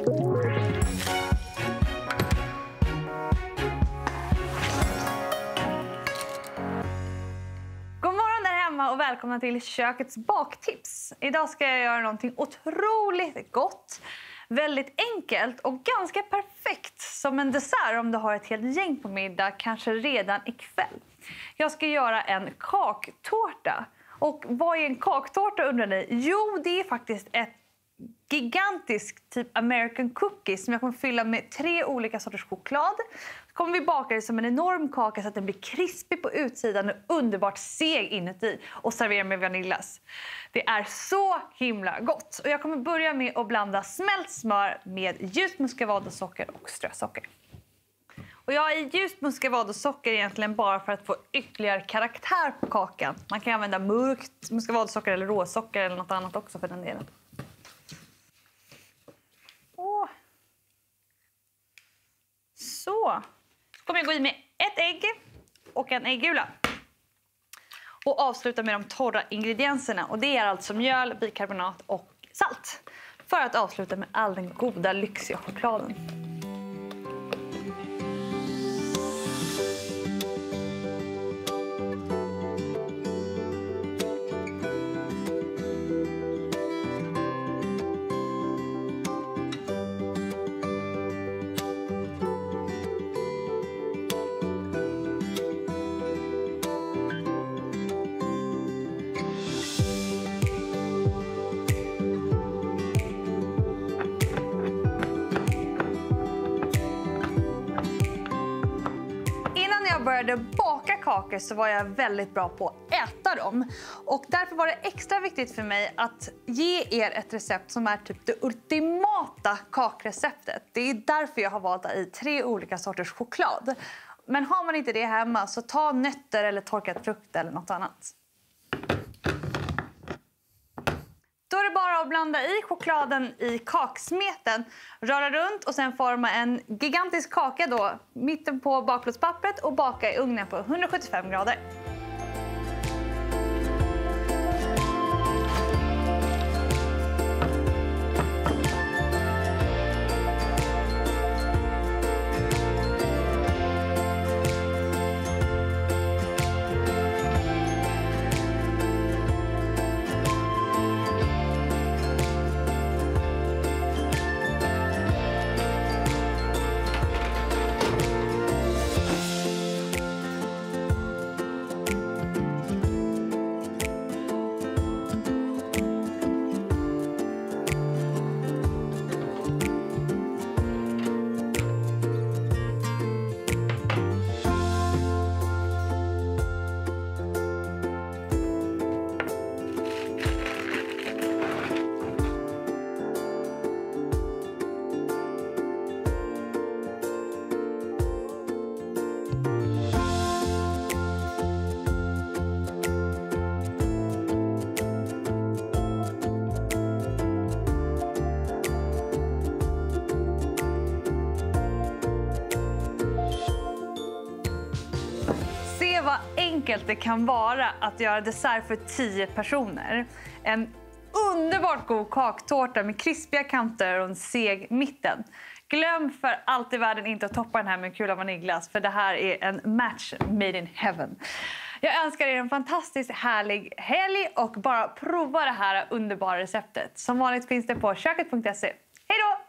God morgon där hemma och välkomna till kökets baktips. Idag ska jag göra någonting otroligt gott, väldigt enkelt och ganska perfekt som en dessert om du har ett helt gäng på middag, kanske redan ikväll. Jag ska göra en kaktårta. Och vad är en kaktårta undrar ni? Jo, det är faktiskt ett gigantisk typ American cookie som jag kommer fylla med 3 olika sorters choklad. Så kommer vi baka det som en enorm kaka så att den blir krispig på utsidan och underbart seg inuti och servera med vaniljas. Det är så himla gott. Och jag kommer börja med att blanda smält smör med ljust muscovado-socker och strösocker. Och jag har i ljust muscovado-socker egentligen bara för att få ytterligare karaktär på kakan. Man kan använda mörkt muscovado-socker eller råsocker eller något annat också för den delen. Så kommer jag gå i med ett ägg och en äggula. Och avsluta med de torra ingredienserna. Och det är alltså mjöl, bikarbonat och salt. För att avsluta med all den goda, lyxiga chokladen. När jag började baka kakor så var jag väldigt bra på att äta dem. Och därför var det extra viktigt för mig att ge er ett recept som är typ det ultimata kakreceptet. Det är därför jag har valt att i 3 olika sorters choklad. Men har man inte det hemma så ta nötter eller torkad frukt eller något annat. Då är det bara att blanda i chokladen i kaksmeten, röra runt och sen forma en gigantisk kaka då, mitten på bakplåtspappret och baka i ugnen på 175 grader. Vad enkelt det kan vara att göra dessert för 10 personer. En underbart god kaktårta med krispiga kanter och en seg mitten. Glöm för allt i världen inte att toppa den här med en kula vaniljglass, för det här är en match made in heaven. Jag önskar er en fantastiskt härlig helg och bara prova det här underbara receptet. Som vanligt finns det på köket.se. Hej då!